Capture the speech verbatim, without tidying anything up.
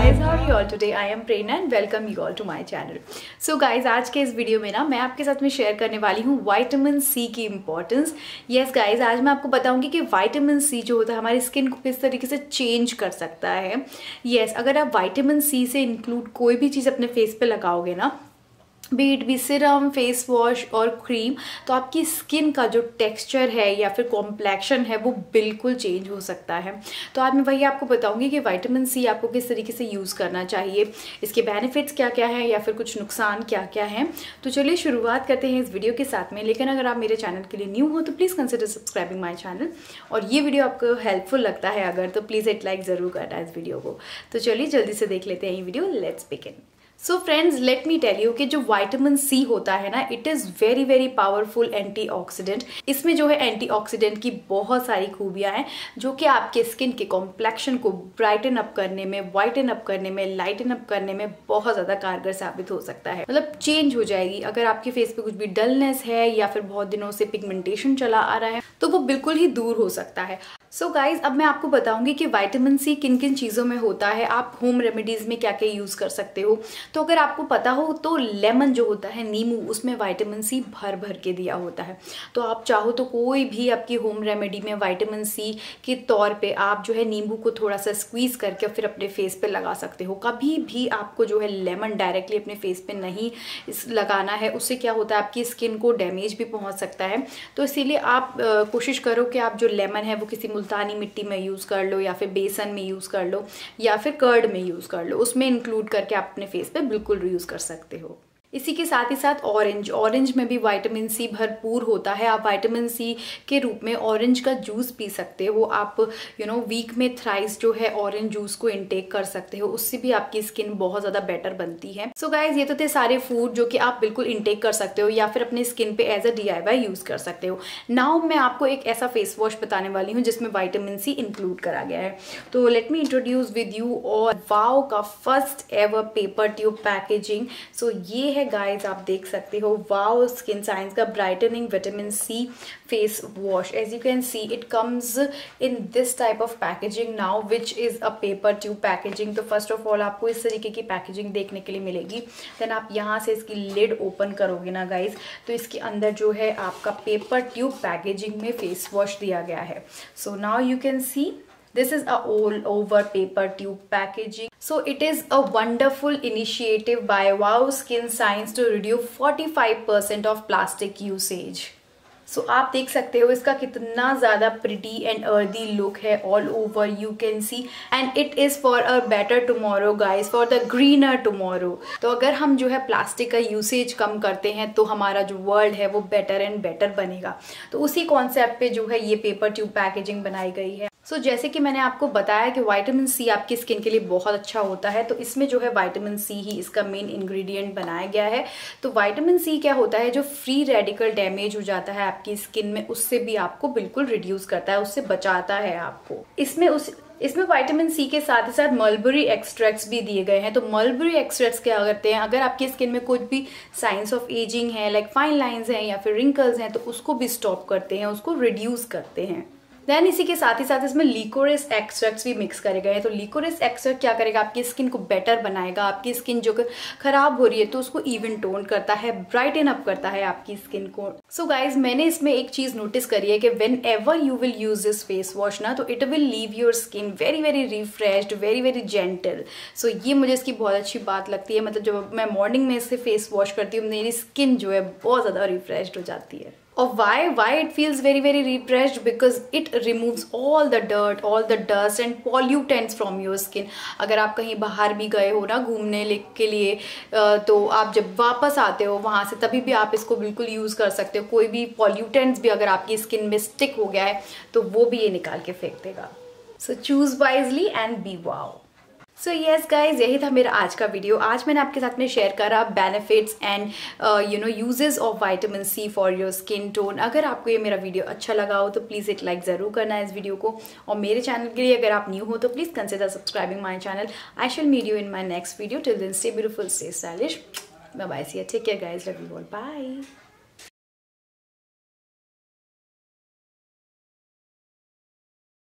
guys, how are you all today? I am Prerna and welcome you all to my channel. So guys, आज के इस video में ना मैं आपके साथ में शेयर करने वाली हूँ विटामिन सी की इम्पोर्टेंस. यस गाइज, आज मैं आपको बताऊंगी कि विटामिन सी जो होता है हमारी स्किन को किस तरीके से चेंज कर सकता है. यस yes, अगर आप विटामिन सी से इंक्लूड कोई भी चीज़ अपने फेस पे लगाओगे ना, बीट भी सिरम, फेस वॉश और क्रीम, तो आपकी स्किन का जो टेक्सचर है या फिर कॉम्प्लेक्शन है वो बिल्कुल चेंज हो सकता है. तो आज मैं वही आपको बताऊंगी कि विटामिन सी आपको किस तरीके से यूज़ करना चाहिए, इसके बेनिफिट्स क्या क्या हैं या फिर कुछ नुकसान क्या क्या हैं. तो चलिए शुरुआत करते हैं इस वीडियो के साथ में. लेकिन अगर आप मेरे चैनल के लिए न्यू हो तो please consider subscribing my channel, और ये वीडियो आपको हेल्पफुल लगता है अगर, तो प्लीज़ एक लाइक ज़रूर करना इस वीडियो को. तो चलिए जल्दी से देख लेते हैं ये video. Let's begin. So friends, let me tell you कि जो विटामिन सी होता है ना, it is very very powerful antioxidant. इसमें जो है एंटीऑक्सीडेंट की बहुत सारी खूबियां हैं जो कि आपके स्किन के कॉम्प्लेक्शन को ब्राइटन अप करने में, वाइटन अप करने में, लाइटन अप करने में बहुत ज़्यादा कारगर साबित हो सकता है. मतलब चेंज हो जाएगी. अगर आपके फेस पे कुछ भी डलनेस है या फिर बहुत दिनों से पिगमेंटेशन चला आ रहा है तो वो बिल्कुल ही दूर हो सकता है. सो so गाइज, अब मैं आपको बताऊंगी कि विटामिन सी किन किन चीज़ों में होता है, आप होम रेमेडीज़ में क्या क्या यूज़ कर सकते हो. तो अगर आपको पता हो तो लेमन जो होता है, नींबू, उसमें विटामिन सी भर भर के दिया होता है. तो आप चाहो तो कोई भी आपकी होम रेमेडी में विटामिन सी के तौर पे आप जो है नींबू को थोड़ा सा स्क्वीज़ करके फिर अपने फेस पे लगा सकते हो. कभी भी आपको जो है लेमन डायरेक्टली अपने फेस पे नहीं इस लगाना है. उससे क्या होता है, आपकी स्किन को डैमेज भी पहुँच सकता है. तो इसीलिए आप आ, कोशिश करो कि आप जो लेमन है वो किसी मुल्तानी मिट्टी में यूज़ कर लो या फिर बेसन में यूज़ कर लो या फिर कर्ड में यूज़ कर लो. उसमें इंक्लूड करके आप अपने फेस पे बिल्कुल यूज़ कर सकते हो. इसी के साथ ही साथ ऑरेंज ऑरेंज में भी विटामिन सी भरपूर होता है. आप विटामिन सी के रूप में ऑरेंज का जूस पी सकते हो. आप यू नो वीक में थ्राइस जो है ऑरेंज जूस को इनटेक कर सकते हो. उससे भी आपकी स्किन बहुत ज़्यादा बेटर बनती है. सो so गाइज, ये तो थे सारे फूड जो कि आप बिल्कुल इनटेक कर सकते हो या फिर अपने स्किन पे as a D I Y use कर सकते हो. नाउ मैं आपको एक ऐसा फेस वॉश बताने वाली हूँ जिसमें विटामिन सी इंक्लूड करा गया है. तो let me introduce with you और वाओ का first ever paper tube packaging. So ये है गाइज, आप देख सकते हो, वाओ स्किन साइंस का brightening vitamin C face wash. As you can see it comes in this type of packaging now which is a paper tube packaging. तो first of all आपको इस तरीके की पैकेजिंग देखने के लिए मिलेगी. देन आप यहाँ से इसकी लिड ओपन करोगे ना गाइज, तो इसके अंदर जो है आपका पेपर ट्यूब पैकेजिंग में फेस वॉश दिया गया है. So now you can see this is a all over paper tube packaging. So it is a wonderful initiative by Wow Skin Science to reduce forty-five percent of plastic usage. So so, आप देख सकते हो इसका कितना ज़्यादा pretty and earthy look है. All over you can see, and it is for a better tomorrow guys, for the greener tomorrow. तो अगर हम जो है प्लास्टिक का यूसेज कम करते हैं तो हमारा जो वर्ल्ड है वो बेटर एंड बेटर बनेगा. तो उसी कॉन्सेप्ट पे जो है ये पेपर ट्यूब पैकेजिंग बनाई गई है. सो so, जैसे कि मैंने आपको बताया कि विटामिन सी आपकी स्किन के लिए बहुत अच्छा होता है, तो इसमें जो है विटामिन सी ही इसका मेन इंग्रेडिएंट बनाया गया है. तो विटामिन सी क्या होता है, जो फ्री रेडिकल डैमेज हो जाता है आपकी स्किन में उससे भी आपको बिल्कुल रिड्यूस करता है, उससे बचाता है आपको. इसमें उस इसमें विटामिन सी के साथ ही साथ मलबरी एक्सट्रैक्ट्स भी दिए गए हैं. तो मलबरी एक्सट्रैक्ट्स क्या करते हैं, अगर आपकी स्किन में कुछ भी साइंस ऑफ एजिंग है, लाइक फाइन लाइंस हैं या फिर रिंकल्स हैं, तो उसको भी स्टॉप करते हैं, उसको रिड्यूस करते हैं. देन इसी के साथ ही साथ इसमें लिकोरिस एक्सट्रैक्ट्स भी मिक्स करे गए हैं. तो लिकोरिस एक्सट्रैक्ट क्या करेगा, आपकी स्किन को बेटर बनाएगा. आपकी स्किन जो खराब हो रही है तो उसको इवन टोन करता है, ब्राइटन अप करता है आपकी स्किन को. सो गाइज, मैंने इसमें एक चीज नोटिस करी है कि whenever you will use this face wash ना, तो it will leave your skin very very refreshed, very very gentle. So ये मुझे इसकी बहुत अच्छी बात लगती है. मतलब जब मैं मॉर्निंग में इससे फेस वॉश करती हूँ मेरी स्किन जो है बहुत ज़्यादा रिफ्रेश्ड हो जाती है. और why why it feels very very refreshed, because it removes all the dirt, all the dust and pollutants from your skin. अगर आप कहीं बाहर भी गए हो ना घूमने के लिए, तो आप जब वापस आते हो वहाँ से तभी भी आप इसको बिल्कुल यूज़ कर सकते हो. कोई भी pollutants भी अगर आपकी स्किन में स्टिक हो गया है तो वो भी ये निकाल के फेंक देगा. So choose wisely and be wow. So yes guys, यही था मेरा आज का वीडियो. आज मैंने आपके साथ में शेयर करा benefits and you know uses of vitamin C for your skin tone. अगर आपको ये मेरा वीडियो अच्छा लगा हो तो प्लीज़ एक लाइक ज़रूर करना है इस वीडियो को. और मेरे चैनल के लिए अगर आप न्यू हो तो please consider subscribing my channel. I shall meet you in my next video. Till then stay beautiful, stay stylish. Bye bye, see you, take care guys, love you all, bye.